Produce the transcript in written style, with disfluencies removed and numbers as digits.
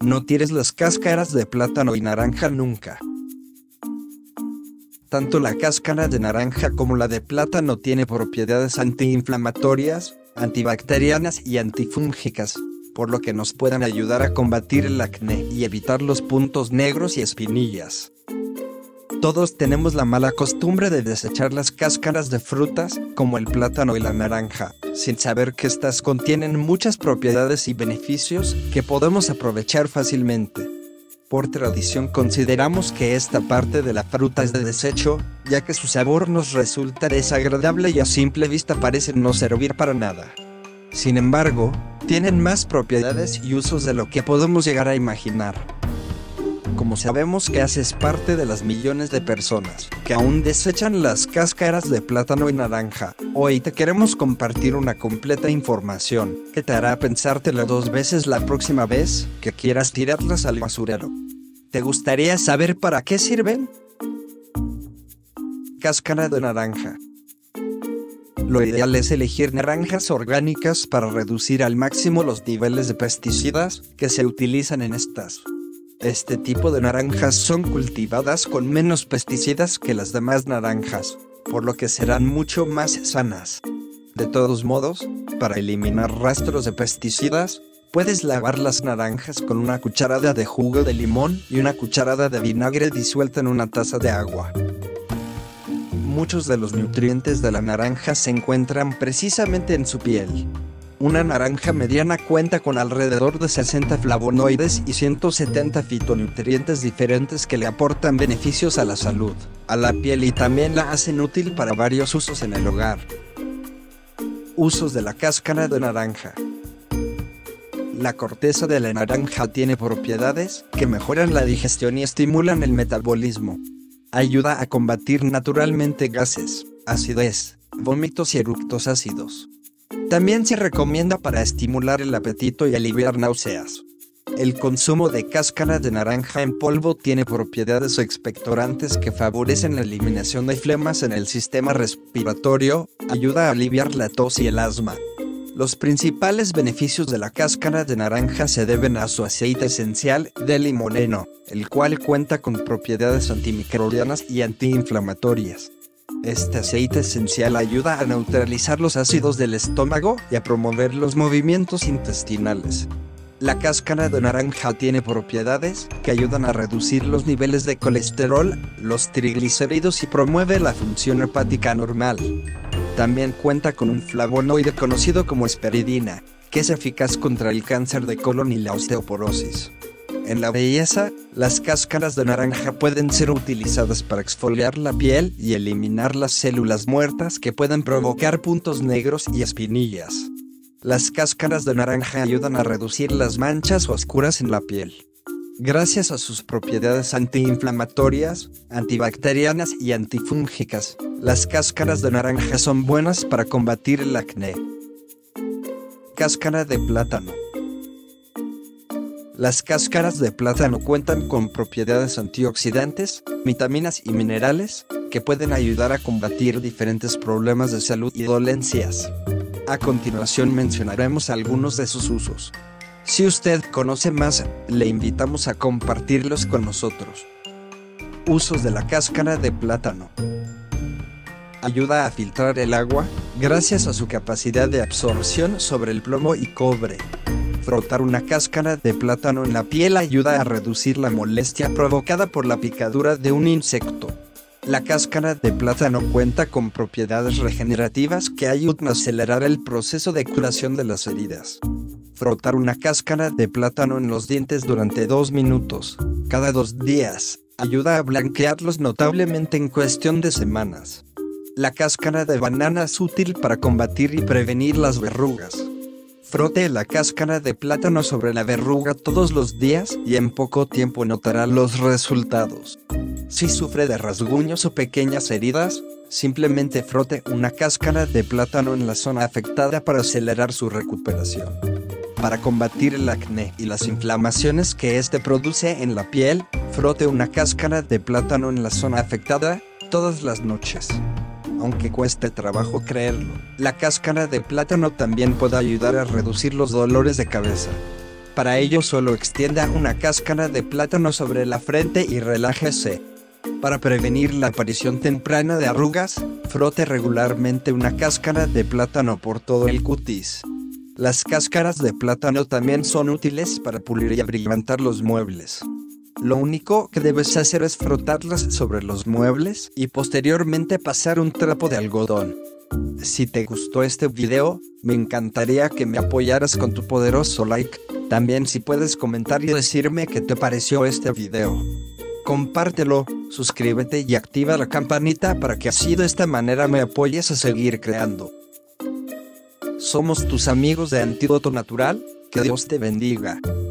No tires las cáscaras de plátano y naranja nunca. Tanto la cáscara de naranja como la de plátano tiene propiedades antiinflamatorias, antibacterianas y antifúngicas, por lo que nos pueden ayudar a combatir el acné y evitar los puntos negros y espinillas. Todos tenemos la mala costumbre de desechar las cáscaras de frutas, como el plátano y la naranja, sin saber que estas contienen muchas propiedades y beneficios que podemos aprovechar fácilmente. Por tradición consideramos que esta parte de la fruta es de desecho, ya que su sabor nos resulta desagradable y a simple vista parecen no servir para nada. Sin embargo, tienen más propiedades y usos de lo que podemos llegar a imaginar. Como sabemos que haces parte de las millones de personas que aún desechan las cáscaras de plátano y naranja, hoy te queremos compartir una completa información que te hará pensártela 2 veces la próxima vez que quieras tirarlas al basurero. ¿Te gustaría saber para qué sirven? Cáscara de naranja. Lo ideal es elegir naranjas orgánicas para reducir al máximo los niveles de pesticidas que se utilizan en estas. Este tipo de naranjas son cultivadas con menos pesticidas que las demás naranjas, por lo que serán mucho más sanas. De todos modos, para eliminar rastros de pesticidas, puedes lavar las naranjas con una cucharada de jugo de limón y una cucharada de vinagre disuelta en una taza de agua. Muchos de los nutrientes de la naranja se encuentran precisamente en su piel. Una naranja mediana cuenta con alrededor de 60 flavonoides y 170 fitonutrientes diferentes que le aportan beneficios a la salud, a la piel y también la hacen útil para varios usos en el hogar. Usos de la cáscara de naranja. La corteza de la naranja tiene propiedades que mejoran la digestión y estimulan el metabolismo. Ayuda a combatir naturalmente gases, acidez, vómitos y eructos ácidos. También se recomienda para estimular el apetito y aliviar náuseas. El consumo de cáscara de naranja en polvo tiene propiedades expectorantes que favorecen la eliminación de flemas en el sistema respiratorio, ayuda a aliviar la tos y el asma. Los principales beneficios de la cáscara de naranja se deben a su aceite esencial de limoneno, el cual cuenta con propiedades antimicrobianas y antiinflamatorias. Este aceite esencial ayuda a neutralizar los ácidos del estómago y a promover los movimientos intestinales. La cáscara de naranja tiene propiedades que ayudan a reducir los niveles de colesterol, los triglicéridos y promueve la función hepática normal. También cuenta con un flavonoide conocido como hesperidina, que es eficaz contra el cáncer de colon y la osteoporosis. En la belleza, las cáscaras de naranja pueden ser utilizadas para exfoliar la piel y eliminar las células muertas que pueden provocar puntos negros y espinillas. Las cáscaras de naranja ayudan a reducir las manchas oscuras en la piel. Gracias a sus propiedades antiinflamatorias, antibacterianas y antifúngicas, las cáscaras de naranja son buenas para combatir el acné. Cáscara de plátano. Las cáscaras de plátano cuentan con propiedades antioxidantes, vitaminas y minerales que pueden ayudar a combatir diferentes problemas de salud y dolencias. A continuación mencionaremos algunos de sus usos. Si usted conoce más, le invitamos a compartirlos con nosotros. Usos de la cáscara de plátano. Ayuda a filtrar el agua, gracias a su capacidad de absorción sobre el plomo y cobre. Frotar una cáscara de plátano en la piel ayuda a reducir la molestia provocada por la picadura de un insecto. La cáscara de plátano cuenta con propiedades regenerativas que ayudan a acelerar el proceso de curación de las heridas. Frotar una cáscara de plátano en los dientes durante 2 minutos, cada 2 días, ayuda a blanquearlos notablemente en cuestión de semanas. La cáscara de banana es útil para combatir y prevenir las verrugas. Frote la cáscara de plátano sobre la verruga todos los días y en poco tiempo notará los resultados. Si sufre de rasguños o pequeñas heridas, simplemente frote una cáscara de plátano en la zona afectada para acelerar su recuperación. Para combatir el acné y las inflamaciones que este produce en la piel, frote una cáscara de plátano en la zona afectada todas las noches. Aunque cueste trabajo creerlo, la cáscara de plátano también puede ayudar a reducir los dolores de cabeza. Para ello solo extienda una cáscara de plátano sobre la frente y relájese. Para prevenir la aparición temprana de arrugas, frote regularmente una cáscara de plátano por todo el cutis. Las cáscaras de plátano también son útiles para pulir y abrillantar los muebles. Lo único que debes hacer es frotarlas sobre los muebles y posteriormente pasar un trapo de algodón. Si te gustó este video, me encantaría que me apoyaras con tu poderoso like. También si puedes comentar y decirme qué te pareció este video. Compártelo, suscríbete y activa la campanita para que así de esta manera me apoyes a seguir creando. Somos tus amigos de Antídoto Natural, que Dios te bendiga.